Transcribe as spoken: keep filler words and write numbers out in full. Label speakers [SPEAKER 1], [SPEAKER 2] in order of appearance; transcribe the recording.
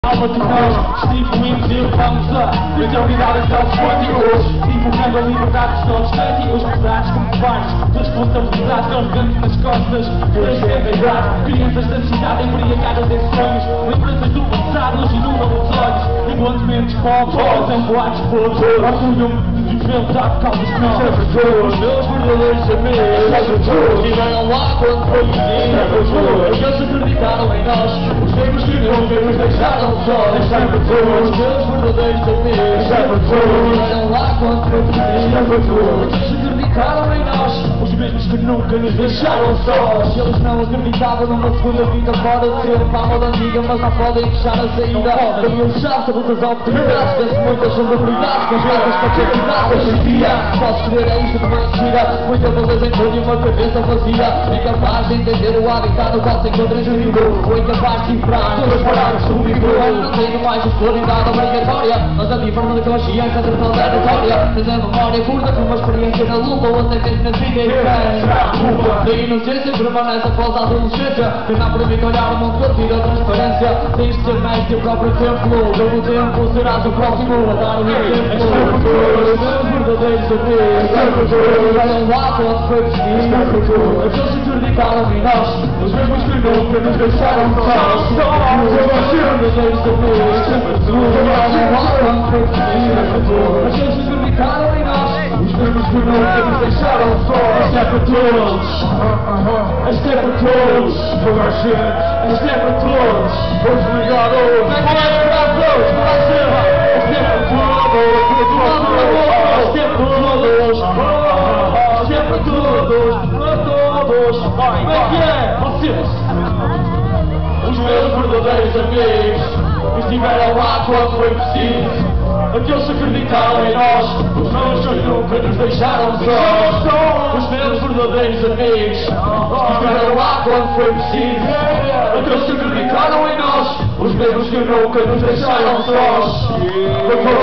[SPEAKER 1] Alma de nós, distribuímos e levamos a fragilidade aos nossos quânticos, divulgando a liberdade dos nossos cânticos, pesados como cobardes, de responsabilidade carregando nas costas, para ser verdade, crianças da cidade embriagadas em sonhos, lembranças do passado nos inundam os olhos, enquanto mentes pobres, em boatos podres, orgulham de enfrentar causas que não são pessoas, meus verdadeiros amigos, estiveram lá quando foi o dia, eles acreditaram em nós, os tempos que nunca nos deixaram só, sempre pessoas, meus verdadeiros amigos, sempre pessoas, estiveram lá quando foi o dia, sempre pessoas, eles acreditaram em nós, os mesmos que nunca nos deixaram sós, eles não acreditavam numa segunda vida fora de tempo, à moda antiga, mas não podem fechar a saída, caminham chave todas as oportunidades, vê-se muitas celebridades, com as cartas para ser cuidadas, hoje em dia, posso crer é isto de uma mentira, muita beleza em torno e uma cabeça vazia, incapaz de entender o habitat no qual se encontra inserido, ou incapaz de cifrar todas as palavras do livro, não tenho mais escolaridade obrigatória, mas a diferença da consciência entre toda a história, tens a memória curta com uma experiência na luta, ou até mesmo na vida e da inocência permanece após a adolescência, que não permite olhar o mundo com a vida a transparência, tens de ser mais teu próprio templo, pelo tempo serás o próximo a dar o exemplo, meus verdadeiros amigos, olham lá quando foi preciso, aqueles que acreditaram em nós, os mesmos que nunca nos deixaram sós, meus verdadeiros amigos, olham lá quando foi preciso, aqueles que acreditaram em nós, os mesmos que nunca nos deixaram sós, esta é para todos, esta é para todos, esta é para todos, os ligados, esta é para todos, esta é para todos, esta é para todos, para todos, como é que é? Vocês, os meus verdadeiros amigos, que estiveram lá quando foi preciso, aqueles que acreditaram em nós, os meus que nunca nos deixaram sós, os meus verdadeiros amigos, que estiveram lá quando foi preciso, aqueles que acreditaram em nós, os mesmos que nunca nos deixaram sós.